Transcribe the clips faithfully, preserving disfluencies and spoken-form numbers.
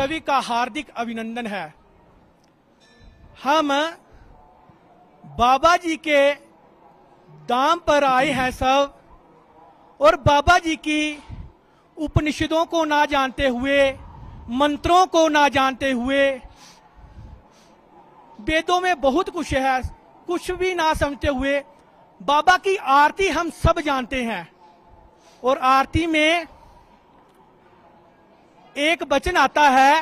सभी का हार्दिक अभिनंदन है। हम बाबा जी के धाम पर आए हैं सब, और बाबा जी की उपनिषदों को ना जानते हुए, मंत्रों को ना जानते हुए, वेदों में बहुत कुछ है, कुछ भी ना समझते हुए बाबा की आरती हम सब जानते हैं। और आरती में एक वचन आता है,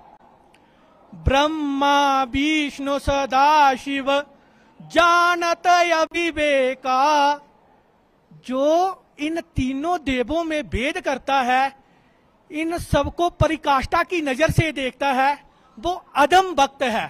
ब्रह्मा विष्णु सदा शिव जानत अविवेका। जो इन तीनों देवों में भेद करता है, इन सबको परिकाष्ठा की नजर से देखता है, वो अधम भक्त है।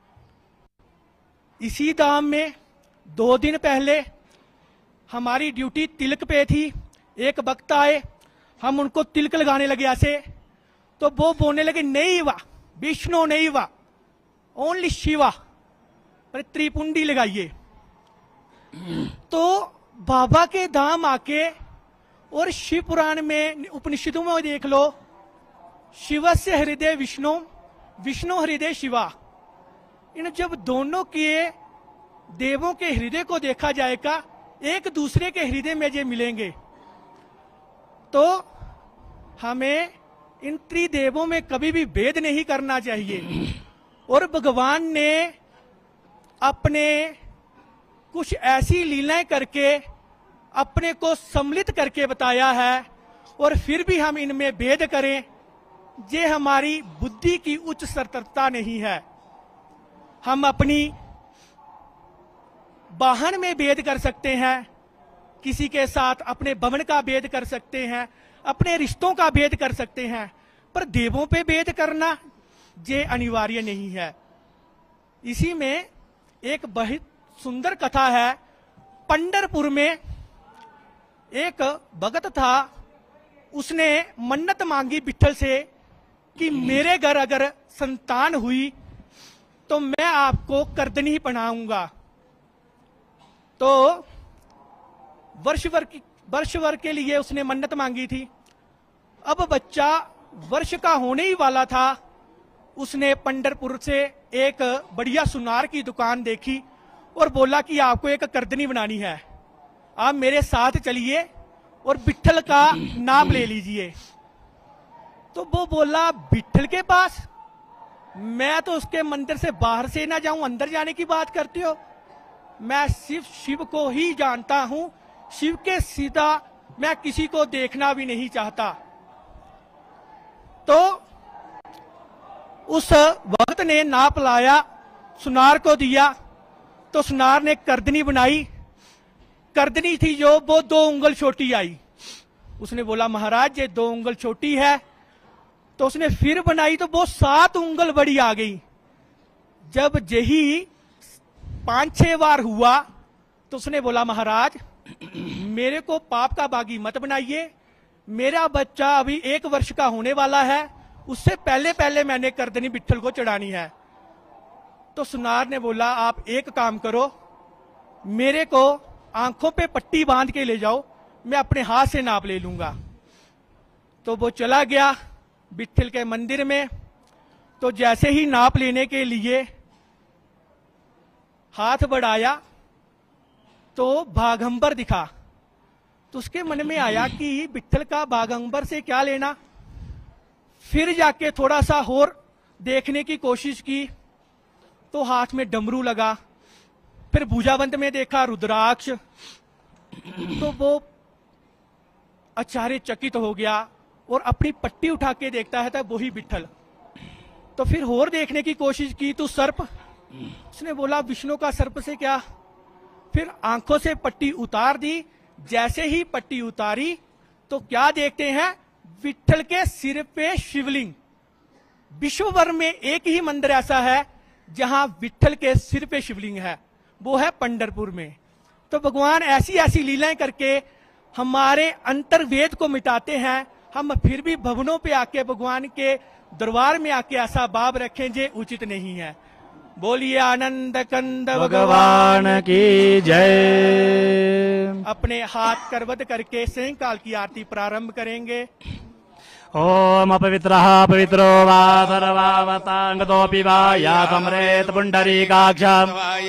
इसी धाम में दो दिन पहले हमारी ड्यूटी तिलक पे थी। एक भक्त आए, हम उनको तिलक लगाने लगे ऐसे, तो वो बोलने लगे नहीं वा विष्णु नहीं वा, ओनली शिवा, पर त्रिपुंडी लगाइए। तो बाबा के धाम आके और शिव पुराण में उपनिषदों में देख लो, शिव से हृदय विष्णु, विष्णु हृदय शिवा। इन जब दोनों के देवों के हृदय को देखा जाएगा, एक दूसरे के हृदय में जे मिलेंगे, तो हमें इन त्रिदेवों में कभी भी भेद नहीं करना चाहिए। और भगवान ने अपने कुछ ऐसी लीलाएं करके अपने को सम्मिलित करके बताया है, और फिर भी हम इनमें भेद करें, ये हमारी बुद्धि की उच्च सतर्कता नहीं है। हम अपनी वाहन में भेद कर सकते हैं, किसी के साथ अपने भवन का भेद कर सकते हैं, अपने रिश्तों का भेद कर सकते हैं, पर देवों पे भेद करना ये अनिवार्य नहीं है। इसी में एक बहुत सुंदर कथा है। पंढरपुर में एक भगत था, उसने मन्नत मांगी विठल से कि मेरे घर अगर संतान हुई तो मैं आपको करदनी पहनाऊंगा। तो वर्ष भर की वर्ष भर के लिए उसने मन्नत मांगी थी। अब बच्चा वर्ष का होने ही वाला था, उसने पंढरपुर से एक बढ़िया सुनार की दुकान देखी और बोला कि आपको एक करदनी बनानी है, आप मेरे साथ चलिए और विठल का नाम ले लीजिए। तो वो बोला विठल के पास, मैं तो उसके मंदिर से बाहर से ना जाऊं, अंदर जाने की बात करते हो। मैं सिर्फ शिव को ही जानता हूं, शिव के सीधा मैं किसी को देखना भी नहीं चाहता। तो उस वक्त ने नाप लाया, सुनार को दिया, तो सुनार ने करदनी बनाई। करदनी थी जो वो दो उंगल छोटी आई। उसने बोला महाराज ये दो उंगल छोटी है। तो उसने फिर बनाई तो वो सात उंगल बड़ी आ गई। जब यही पांच छह बार हुआ तो उसने बोला महाराज मेरे को पाप का बागी मत बनाइए, मेरा बच्चा अभी एक वर्ष का होने वाला है, उससे पहले पहले मैंने करदनी विठल को चढ़ानी है। तो सुनार ने बोला आप एक काम करो, मेरे को आंखों पे पट्टी बांध के ले जाओ, मैं अपने हाथ से नाप ले लूंगा। तो वो चला गया विठल के मंदिर में। तो जैसे ही नाप लेने के लिए हाथ बढ़ाया तो बाघंबर दिखा। तो उसके मन में आया कि विठल का बाघंबर से क्या लेना। फिर जाके थोड़ा सा और देखने की कोशिश की तो हाथ में डमरू लगा। फिर भुजाबंद में देखा रुद्राक्ष। तो वो आश्चर्यचकित हो गया और अपनी पट्टी उठा के देखता है था वही विठल। तो फिर और देखने की कोशिश की तो सर्प। उसने बोला विष्णु का सर्प से क्या। फिर आंखों से पट्टी उतार दी। जैसे ही पट्टी उतारी तो क्या देखते हैं, विठल के सिर पे शिवलिंग। विश्व भर में एक ही मंदिर ऐसा है जहां विठल के सिर पे शिवलिंग है, वो है पंढरपुर में। तो भगवान ऐसी ऐसी लीलाएं करके हमारे अंतर्वेद को मिटाते हैं। हम फिर भी भवनों पे आके भगवान के दरबार में आके ऐसा भाव रखें जे उचित नहीं है। बोलिए आनंद कंद भगवान की जय। अपने हाथ करवट करके सायंकाल की आरती प्रारंभ करेंगे। ओम अपवित्रः पवित्रो वा सर्वावताङ्गतोऽपि वा या सम्रेत पुण्डरीकाक्षम्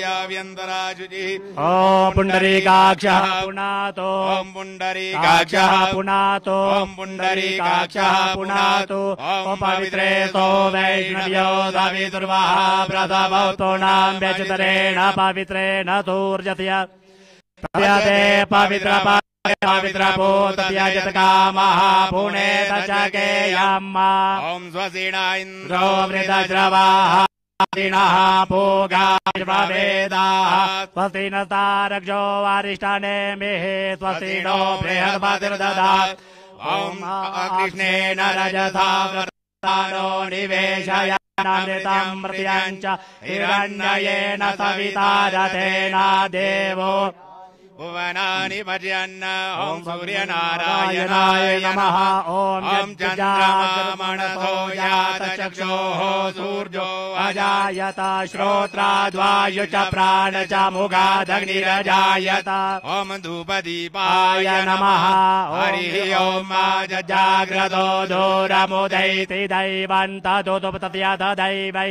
ओम पुण्डरीकाक्षः पुनातो ओम पुण्डरीकाक्षः पुनातो ओम पुण्डरीकाक्षः पुनातो ओम पवित्रेतो वैष्णव्यो दविदुर्वाः प्रथमौतो नाम व्यचितरेण पवित्रेण तूर्जत्य प्रयते पवित्र पवित्र भूतव्यजत कामः पुणे तचके यम्मा ओम स्वसीना इन्द्रो वृतज्रवाः दिनः भोगावेदाः स्वस्ति न तारक्षो वारिष्ठाने मेहे स्वस्ति नो बृहस्पतिर्दधात् ओम कृष्णेन रजसा व्रतानो निवेशयानामृतं मृत्यञ्च हिरण्ययेन सविता रथेन देवो भुवनानि भजयन् ओम सूर्यनारायणाय नमः ओम चन्द्रमामणसो यात चक्षोः सूर्यो अजायत श्रोत्राद्वायु च प्राण च मुखादग्निरजायत ओम धूपदीपाय नमः हरिः ओम जाग्रतो दूरमुदैति दैवन्तदुपतत्यथ दैवै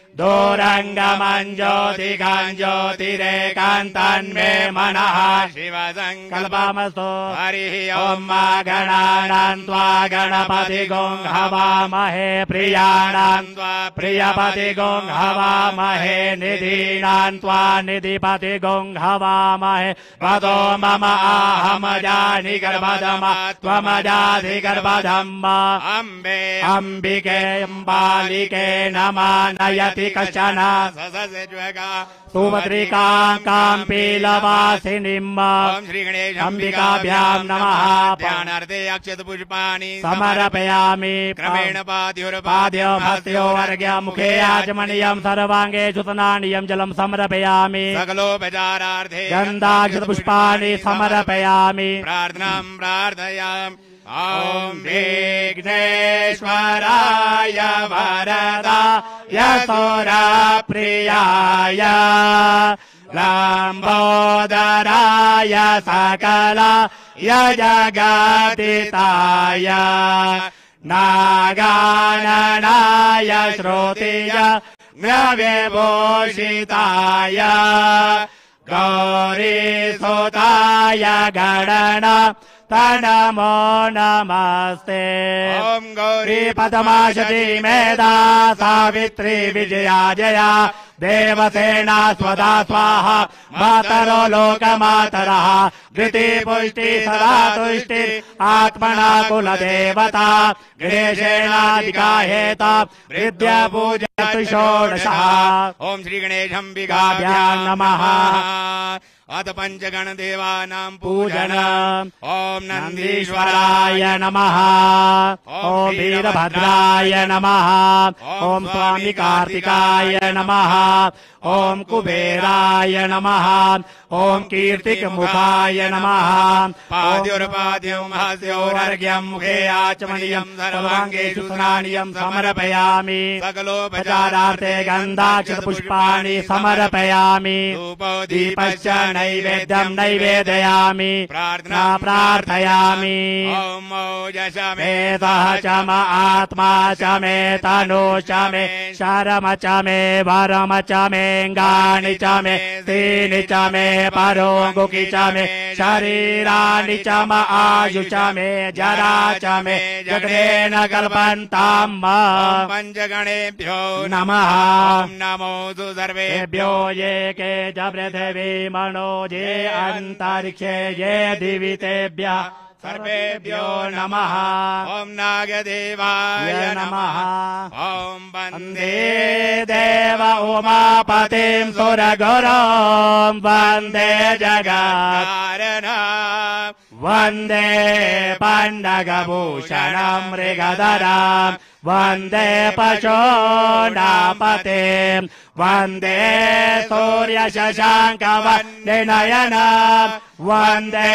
दूरङ्गमञ्ज्योतिकाञ्ज्योतिरेकान्तन्मे मनः शिवसङ्कल्पमस्तु हरिः ओम गणानां त्वा गणपतिगुं हवामहे प्रियाणां त्वा प्रियपतिगुं हवामहे निधीनां त्वा निधिपतिगुं हवामहे वदो मम आहमजानि गर्भधम त्वमजाधि गर्भधम्म अम्बे अम्बिके अम्बालिके नमानयति कश्चन सुभद्रिकां काम्पीलवासिनीम् ओम श्री गणेश अम्बिकाभ्यां नमः ध्यानार्थे अक्षत पुष्पाणि समर्पयामि क्रमेण पाद्योर्पाद्यो पाद्यो भस्यो वर्ग्य मुखे आचमनीयं सर्वाङ्गे सुतनानीयं जलं समर्पयामि सकलोपचारार्थे गन्धाक्षत पुष्पाणि समर्पयामि प्रार्थनां प्रार्थयामि ओम विघ्नेश्वराय वरदाय सौरप्रियाय लम्बोदराय सकलाय जगदिताय नागाननाय श्रुतिय नव्यभूषिताय गौरीसुताय गणना तनमो नमस्ते ओम गौरी पद्माशती मेधा सावित्री विजया जया देवसेना स्वदा स्वाहा मातरो लोकमातरः धृति पुष्टि सदा तुष्टि आत्मना कुलदेवता गणेशेनाधिकाहेत विद्या पूजयतु षोडशः ओम श्री गणेशम्बिकाभ्यां नमः अथ पंचगण देवानां पूजन ओम नन्दीश्वराय नमः ओम वीरभद्राय नमः ओम स्वामी कार्तिकाय नमः ओम कुबेराय नमः ओम कीर्तिक मुखाय नमः पाद्योर्पाद्यं हास्योर्घ्यं मुखे आचमनीयं सर्वाङ्गेषु स्नानीयं समर्पयामि सकलोपचारार्थे गन्धाक्षत पुष्पाणि समर्पयामि दीपश्च नैवेद्यं नैवेदयामि प्रार्थना प्रार्थयामि ओम ओजस मे सह च म आत्मा च मे तनु च मे शरम च मे वरम च मे गानि च मे सीनि च मे परोङ्गुकी च मे शरीराणि च म आयु च मे जरा च मे जगदेन कल्पन्ताम् पंचगणेभ्यो नमः नमो सर्वेभ्यो ये के च पृथिवी मनो ये अन्तरिक्षे ये दिवि तेभ्यः सर्वेभ्यो नमः ओम नागदेवाय नमः ओम वन्दे देव उमापतिं सुरगुरुं वन्दे जगत् वन्दे पण्डगभूषणं मृगधरं वन्दे पशूनापतिं वन्दे सूर्यशशाङ्कवन्दिनयनं वन्दे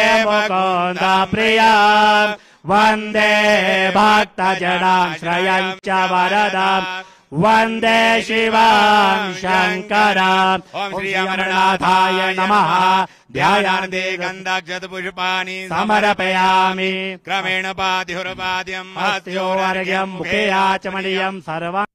मुकुन्दप्रियं वन्दे भक्तजनां श्रयं च वरदं वन्दे शिवं शङ्करम् ॐ श्री अमरनाथाय नमः ध्यायान्ते गन्धाक्षत पुष्पाणि समर्पयामि क्रमेण पातिहुरपाद्यम् हस्त्योर्घ्यम् मुखे आचमनीयम् सर्वम्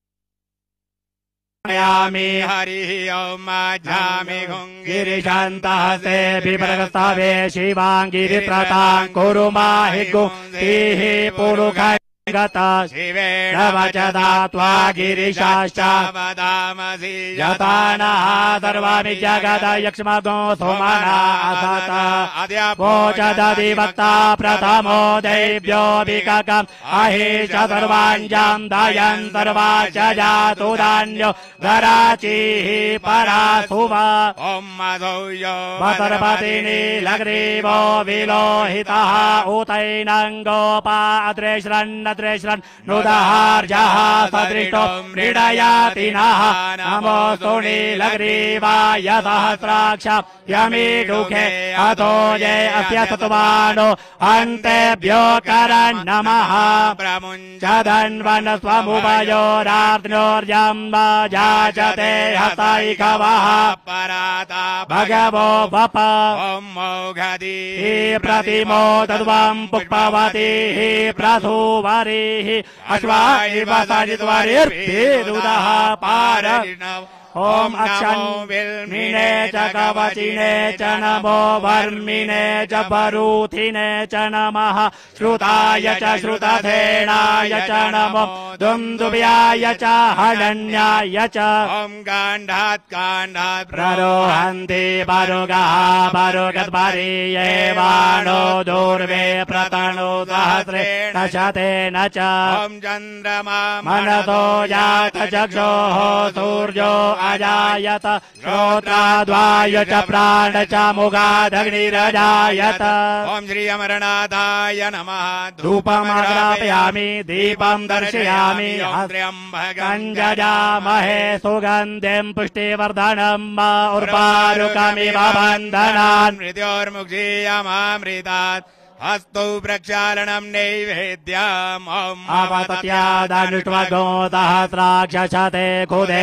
हरिः ॐ माध्यामि गिरिशान्तः से विप्रस्तावे शिवाङ्गिरिप्रतां कुरु माहि गुंस्तिः पुरुष शिवेण वचदा त्वा गिरिशाश्च वदामसि यथा नः सर्वाणि जगद यक्ष्मगो सोमना असत वोचदधिवक्ता प्रथमो देव्यो विककम् अहिष सर्वाञ्जाम् दयन् सर्वा च जातु धान्यो धराचिः परासुव ॐ मधौयो वसर्पति नीलग्रीवो विलोहितः उतैनङ्गोपा अद्रेश्रन्न श्रन् नुदहार्जः सदृष्टो मृडयाति नः नमोऽस्तु नीलग्रीवाय सहस्राक्ष यमीडुखे अतो ये अस्य सत्वानो अन्तेभ्यो करन् नमः प्रमुञ्चदन्वन् स्वमुभयोरार्ध्योर्जम्ब जाचते हतैकवः पराता भगवो वप ॐ मौघदी प्रतिमो तद्वम् पुष्पवतीः प्रसूवरी अश्वा इव सजित्वरिर्भिरुदः पार ॐ अक्षन्मिने च कवचिने च नमो वर्मिने च वरूथिने च नमः श्रुताय च श्रुतधेणाय च नमो दुन्दुभ्याय च हरण्याय च ॐ गाण्डात् गाण्डात् प्ररोहन्ति वरुगः वरुगद्वरीये वाणो दूर्वे प्रतणो सहस्रेण शतेन च ॐ चन्द्रमा मनसो जात चक्षोः सूर्यो अजायत श्रोत्राद्वाय च प्राण च मुखादग्निरजायत ॐ श्री अमरनाथाय नमः धूपमाग्रापयामि दीपं दर्शयामि कञ्जजामहे सुगन्धिं पुष्टिवर्धनम् उर्वारुकमिव बन्धनान् मृत्योर्मुक्षीयमामृतात् हस्तौ प्रक्षालनम् नैवेद्यम् ॐ अवतत्यादनुष्वगो सहस्राक्षते खुदे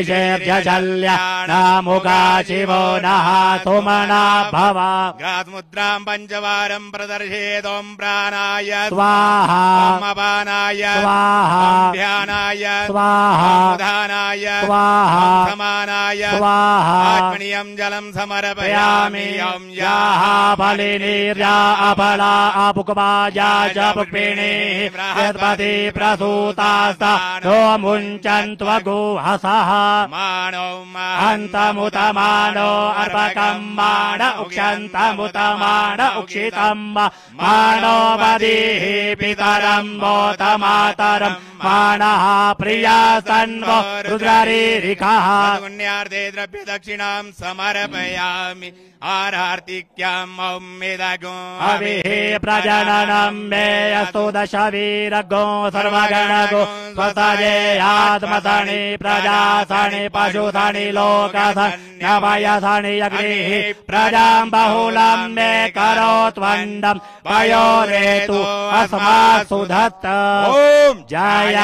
निषेव्यशल्यामुखा शिवो नः सुमना भव ग्रासमुद्राम् पञ्चवारम् प्रदर्शेतोम् प्राणाय स्वाहा अपानाय स्वाहा ध्यानाय स्वाहा उदानाय स्वाहा समानाय स्वाहा आत्मनीयम् जलम् समर्पयामि ॐ याः बलिनीर्या अपला अपुकवाजा च पुष्पिणीः यत्पति प्रसूतास्ता नो मुञ्चन्त्वगुहसः मानो हन्तमुतमानो अर्पकम् मान उक्षन्तमुतमान उक्षितम् मानो वदीः पितरम् वोतमातरम् मानः प्रिया सन्वो रुद्ररीरिखः पुण्यार्थे द्रव्य दक्षिणाम् समर्पयामि आरार्तिक्याम् ॐ मेदगो अविः प्रजननम् मे अस्तु दशवीरगो सर्वगणगो स्वसजेयात्मसनि प्रजासनि पशुसनि लोकसन्यवयसनि अग्निः प्रजाम् बहुलम् मे करोत्वण्डम् पयोरेतु अस्मात् सुधत्त ॐ जय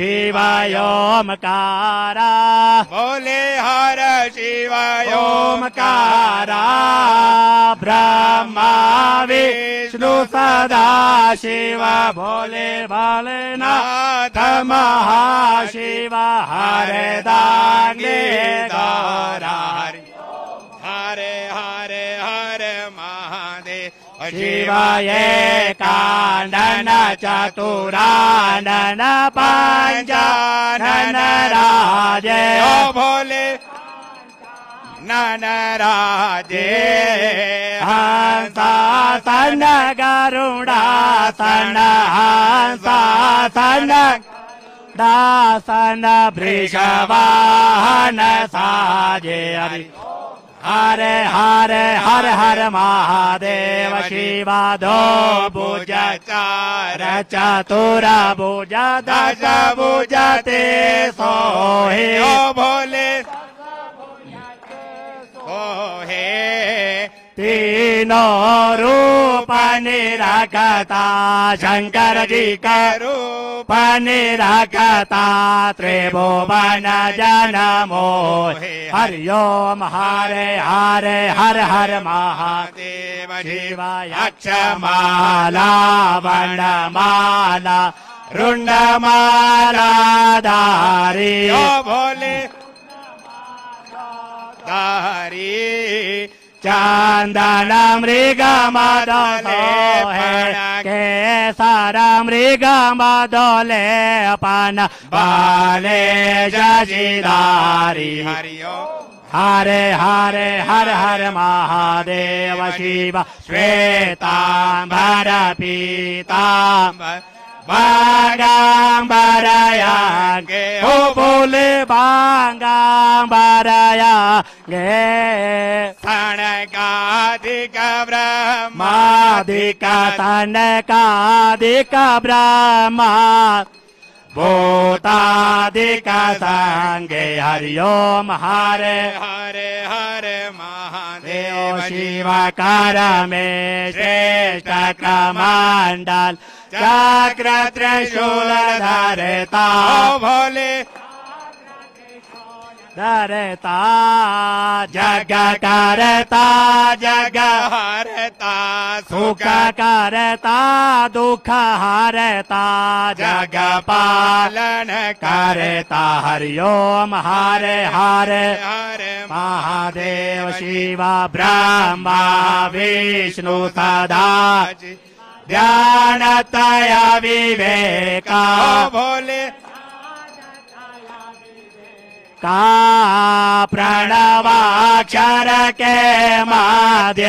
शिवयोमकार बोले हर शिवाय ओमकार ब्रह्मा विष्णु सदा शिव भोले भोलेनाथ महाशिव हरे दाने हरे हरे हरे महादेव शिव एकानन चतुरानन पंचानन राजे ओ भोले ननराजे हंसासन गरुडासन हंसासन दासन वृषवाहन साजे हरे हरे हर हर महादेव शिवा दो भुज चार चतुर भुज दश भुज ते सोहे ओ भोले सोहे तीनों रूप निरखता शंकर जी का रूप निरखता त्रिभुवन जन मोहे हरि ओम हरे हरे हर हर महादेव देव शिवाय अक्षमाला वनमाला रुंडमाला धारी ओ भोले धारी चंदन मृग मदले केसर मृग मदले पन बाले जजिदारी हरि ओम हरे हरे हर हर महादेव शिव श्वेतांबर पीतांबर बांगांबरयांगे ओ बोले बांगांबरयांगे सनकादिक ब्रह्मा मादिक सनकादिक ब्रह्मा भूतादिक संगे हरि ओम हरे हरे हरे महादेव देव शिव कर में श्रेष्ठ कमंडल चक्र त्रिशूल धरता ओ भोले धरता जग करता जग हरता सुख करता दुख हरता जग पालन करता हरि ओम हरे हरे हरे महादेव शिव ब्रह्मा विष्णु सदा ध्यानतया विवेका ओ भोले का प्रणवाक्षर के माध्य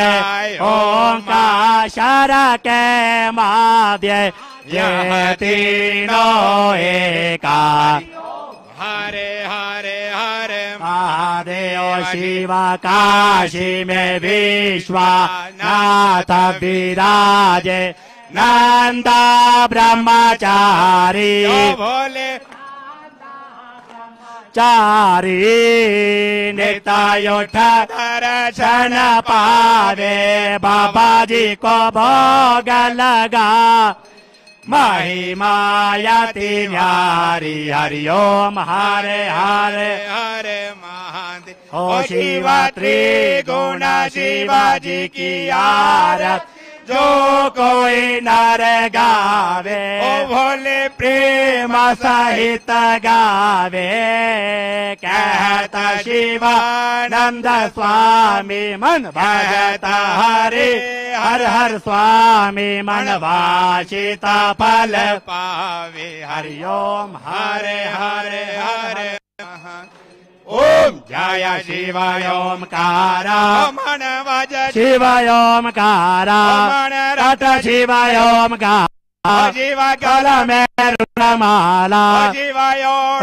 ओंकार के माध्य ये तीनों एका हरे हरे हरे महादेव शिव काशी में विश्वनाथ विराजे नंदा ब्रह्मचारी ओ भोले चारी नितायुठ दर्शन दर्शन पावे बाबा जी को भोग लगा महिमायति न्यारी हरि ओम हरे हरे हरे महादेव ओ शिवत्री गुण शिवाजी की आरत जो कोई नर गावे ओ भोले प्रेम सहित गावे कहता शिवानंद स्वामी मन भगत हरे हर हर स्वामी मन वाचिता फल पावे हरि ओम हरे हरे हरे ओम जय शिवाय ओमकारा मन वज शिवाय ओमकारा मन रट शिवाय ओमकारा जीव कल में रुणमाला जीवाय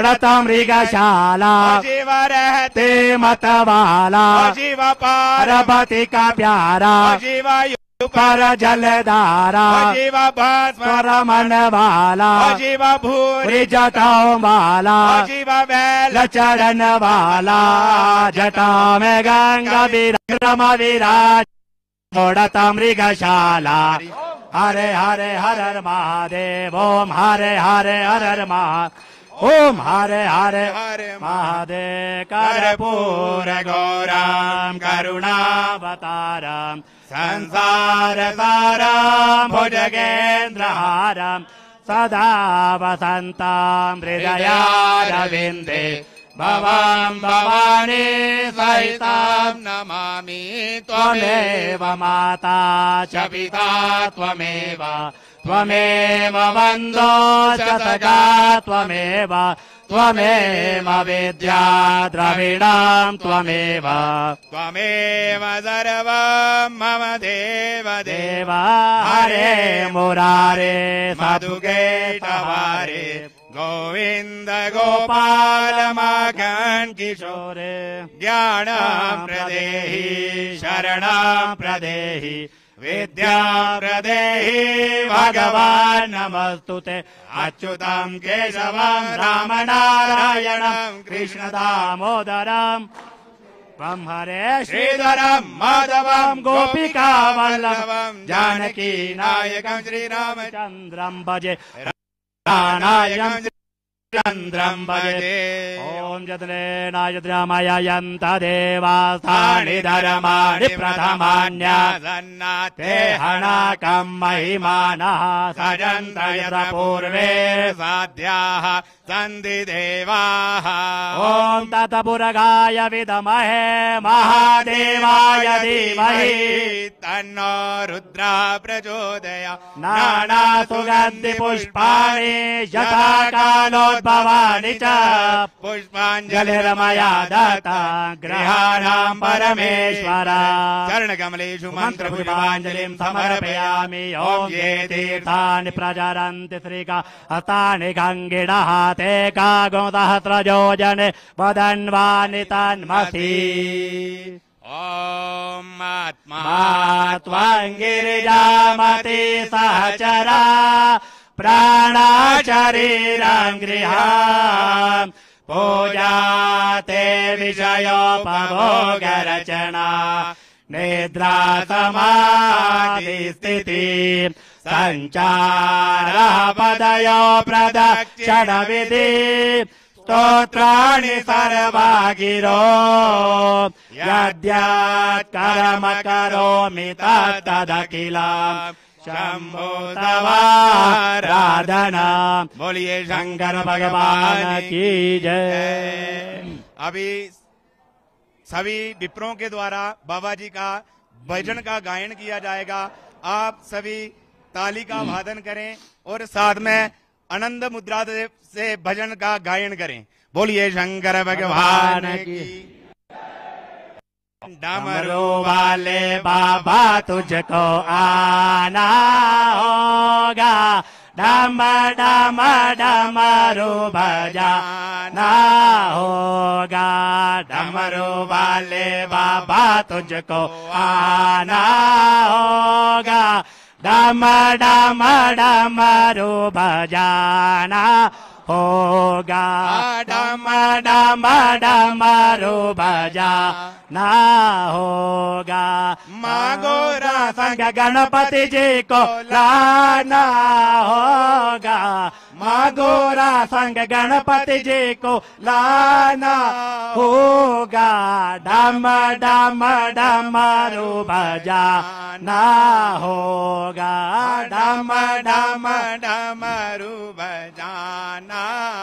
मृगशाला जीव रहते ते मतवाला जीव पार पार्वती का प्यारा जीवाय पर जलधारा जीव भस्म पर मन वाला जीव भूरि जटाओ वाला जीव बैल चरण वाला जटा में गंगा विरम विराज मोड़ता मृगशाला हरे हरे हर हर महादेव ओम हरे हरे हर हर महा ओम हरे हरे हरे महादेव कर्पूर गौराम करुणावतारम संसार सारम भुजगेन्द्रहारम सदा वसन्तां हृदयारविन्दे भवां भवानी सहितां नमामि त्वमेव माता च पिता त्वमेव त्वमेव बन्धो च सखा त्वमेव त्वमेव विद्या द्रविणां त्वमेव त्वमेव सर्वं मम देव देव देव हरे मुरारे मधुकेटवारे गोविन्द गोपाल मगन किशोरे ज्ञानं प्रदेहि शरणं प्रदेहि विद्या प्रदेहि भगवान् नमस्तुते अच्युतं केशवं रामनारायणं कृष्ण दामोदरम् त्वं हरे श्रीधरं माधवं गोपिका वल्लभं जानकी नायकं श्रीराम चन्द्रं भजे नायकं चन्द्रं भजे ॐ यद्रेणायद्रामाय यन्त देवास्तानि धर्माणि प्रथमान्यासन्नाते हणाकं महिमानः सजन्त यत्र पूर्वे साध्याः सन्ति देवाः ॐ तत्पुरगाय विद्महे महादेवाय धीमहि तन्नो रुद्रा प्रचोदयात् नानासुगन्धि पुष्पाणि यथा कालोद्भवानि च पुष्पाञ्जलिर्मया दत्ता गृहाणां परमेश्वर चरणकमलेषु मन्त्रपुष्पाञ्जलिं समर्पयामि ॐ ये तीर्थानि प्रचरन्ति श्रीका हस्तानि गङ्गिणः ते कागुणसहस्रयोजने वदन्वानि तन्मसि ॐ आत्मा त्वं गिरिजामति सहचरा प्राणाचरीरं गृहाम् पूजा ते विषयोपभोगरचना निद्रा समाधिस्थिति सञ्चारः पदयो प्रदक्षिणविधि स्तोत्राणि सर्वा गिरो यद्यत् कर्म करोमि तत्तदखिलम् शम्भो तवाराधना बोलिए शंकर भगवान की जय। अभी सभी विप्रों के द्वारा बाबा जी का भजन का गायन किया जाएगा। आप सभी ताली का वादन करें और साथ में आनंद मुद्रा से भजन का गायन करें। बोलिए शंकर भगवान की। डमरू वाले बाबा तुझको आना होगा, डम डम डमरू बजाना होगा। डमरू वाले बाबा तुझको आना होगा, डम डम डमरू बजाना होगा। डम डम डमरू बजाना होगा। मागोरा संग गणपति जी को लाना होगा, मागोरा संग गणपति जी को लाना होगा। डम डम डमरू बजाना होगा, डम डम डमरू बजाना।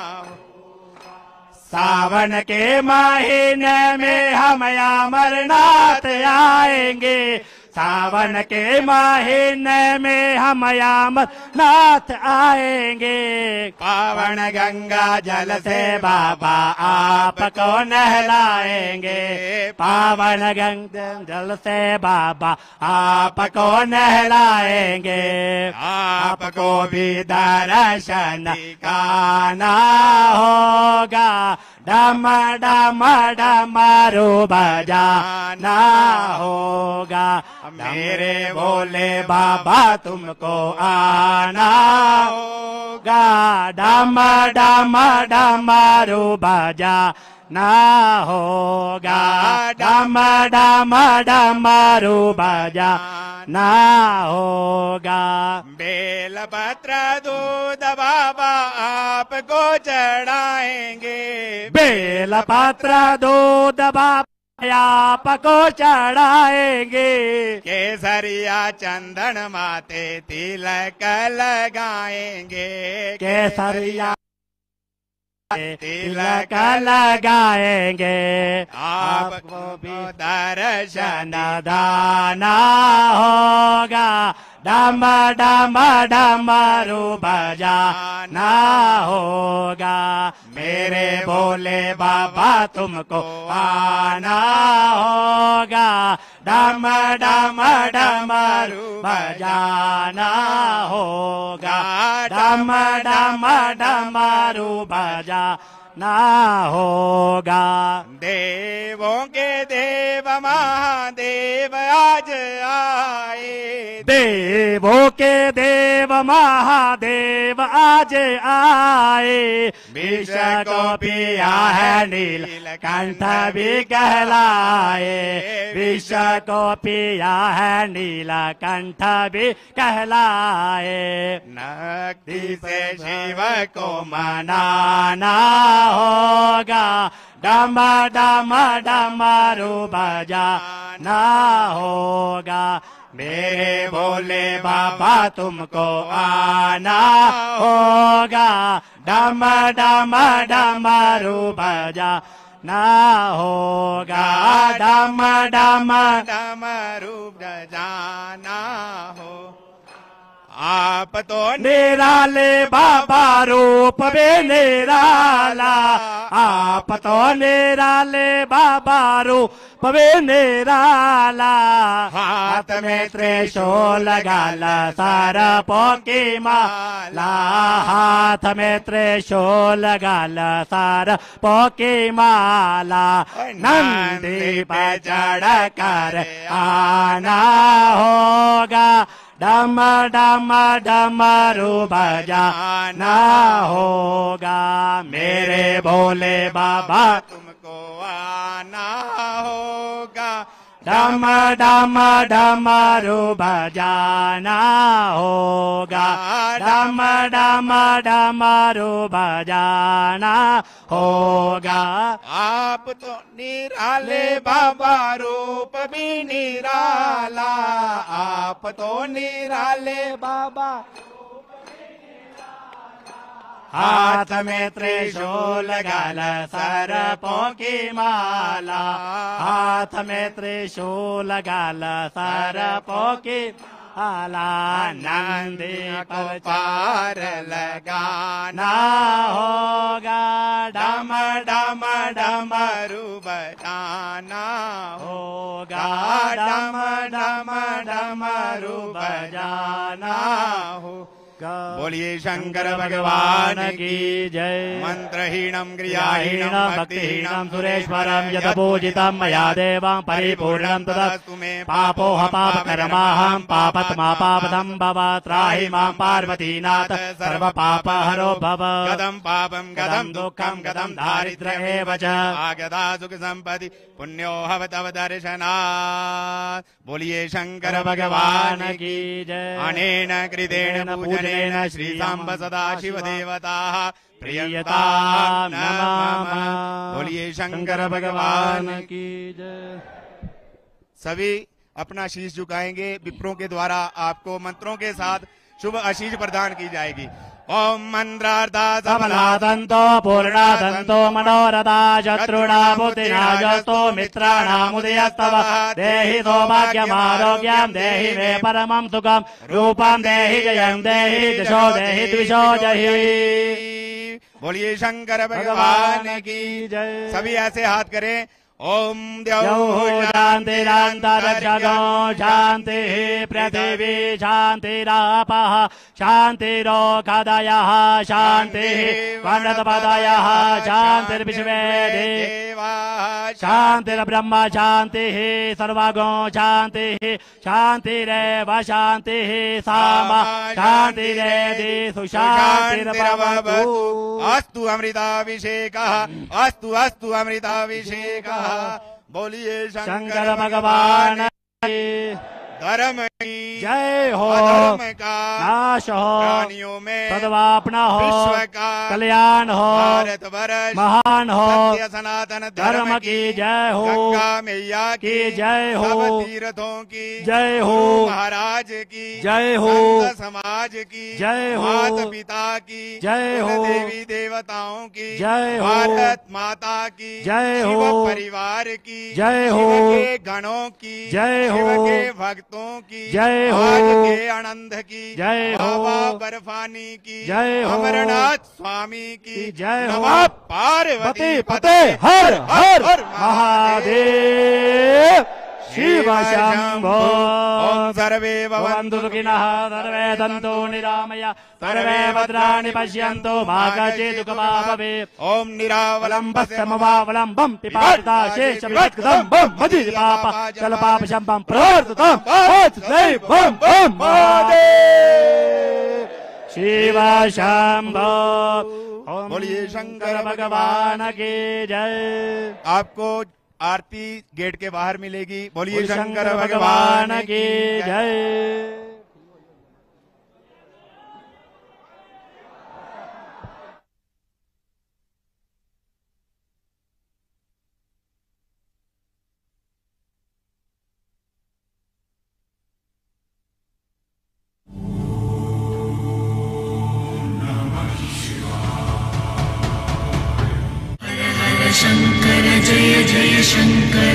सावन के महीने में हम अमरनाथ आएंगे, सावन के महीने में हम अमरनाथ आएंगे। पावन गंगा जल से बाबा आपको नहलाएंगे, पावन गंगा जल से बाबा आपको नहलाएंगे। आपको भी दर्शन काना होगा, डम डम डमरू बजाना होगा। मेरे भोले बाबा तुमको आना होगा, डम डम डमरू बजाना होगा। डम डम डमरू बजाना होगा। बेलपत्र दूध बाबा आपको चढ़ाएंगे, बेलपत्र दूध बाबा आपको चढ़ाएंगे। केसरिया चंदन माते तिलक लगाएंगे, केसरिया तिलक लगाएंगे। आपको भी दर्शन दाना होगा, डम डम डमरू बजाना होगा। मेरे भोले बाबा तुमको आना होगा, डम डम डमरू बजाना होगा। डम डम डमरू बजाना ना होगा। देवों के देव महादेव आज आए, देवों के देव महादेव आज आए। विष को पिया है नीलकंठ भी कहलाए, विष को पिया है नीलकंठ भी कहलाए। नक्ति से शिव को मनाना होगा, डम डम डमरू बजाना होगा। मेरे भोले बाबा तुमको आना होगा, डम डम डमरू बजाना होगा, डम डम डमरू बजाना हो। आप तो निराले बाबा रूप में निराला, आप तो निराले बाबा रूप में निराला। हाथ में त्रिशूल गाला सर्पों की माला, हाथ में त्रिशूल गाला सर्पों की माला। नंदी पे चढ़ कर आना होगा, डम डम डमरू बजाना होगा। मेरे भोले बाबा तुमको आना होगा, डम डम डमरू बजाना होगा, डम डम डमरू बजाना होगा। आप तो निराले बाबा रूप भी निराला, आप तो निराले बाबा। हाथ में त्रिशूल गाला सर्पों की माला, हाथ में त्रिशूल गाला सर्पों की माला। नंदी पर पार लगाना होगा, डम डम डमरू बजाना होगा, डम डम डमरू बजाना हो। बोलिए शंकर भगवान की जय। मंत्रहीणम क्रियाहीणं क्रियाहीणम भक्तिहीणं सुरेश्वरं यत पूजितं मया देवं परिपूर्णं तदस्तु मे। पापोह पापकर्माहं पापत्मा पापदं भव, त्राहि मां पार्वतीनाथ सर्व पापहरो भव। गदं पापं गदं दुःखं गदं दारिद्र्य एव च। आगदा सुख संपत्ति पुण्यो भवतव दर्शनात्। बोलिए शंकर भगवान की जय। अनेन कृतेन पूजनेन श्री सांब सदा शिव देवता प्रियता नमः। बोलिए शंकर भगवान की जय। सभी अपना शीश झुकाएंगे। विप्रों के द्वारा आपको मंत्रों के साथ शुभ आशीष प्रदान की जाएगी। ओम मंत्रार्था सबलादंतो पूर्णादंतो मनोरथा शत्रुणा बुद्धिनाशस्तो मित्राणामुदयस्तव। देहि सौभाग्यमारोग्यं देहि मे परमं सुखं रूपं देहि जयं देहि जशो देहि द्विषो जहि। बोलिए शंकर भगवान की जय। सभी ऐसे हाथ करें। ओम द्यौः शान्तिरान्तरिक्षगो शान्तिः पृथिवी शान्तिरापः शान्तिरोषधयः शान्तिः वनस्पतयः शान्तिर्विश्वे देवाः शान्तिर्ब्रह्म शान्तिः सर्वगो शान्तिः शान्तिरेव शान्तिः सामा शान्तिरेधि सुशान्तिर्भवतु। अस्तु अमृताभिषेकः अस्तु अस्तु अमृताभिषेकः। बोलिए शंकर भगवान धर्म की जय हो। धर्म का नाश हो, प्राणियों में सद्भावना हो, विश्व का कल्याण हो, भारत वर्ष महान हो। सत्य सनातन धर्म की जय हो, गंगा मैया की जय हो, सब तीर्थों की जय हो, महाराज की जय हो, संत समाज की जय हो, माता पिता की जय हो, देवी देवताओं की जय हो, भारत माता की जय शिव हो, परिवार की जय हो, शिव के गणों की जय हो, शिव के भक्तों की जय हो, आज के आनंद की जय हो, बाबा बर्फानी की जय हो, अमरनाथ स्वामी की जय हो, नमः पार्वती पते पते हर हर महादेव शिव शंभो। ओम सर्वे भवन्तु सुखिनः सर्वे सन्तु निरामया सर्वे भद्राणि पश्यन्तु मा कश्चित् दुःखभाग् भवेत्। ओम निरावलम्बस्य समवावलम्बं पिपाता शेषविकृतं बं मदि पाप चल पाप शम्भं प्रवर्ततं बम बम शिव शंभो। बोलिए शंकर भगवान की जय। आपको आरती गेट के बाहर मिलेगी। बोलिए शंकर शंकर भगवान भगवान की जय। शंकर जय जय शंकर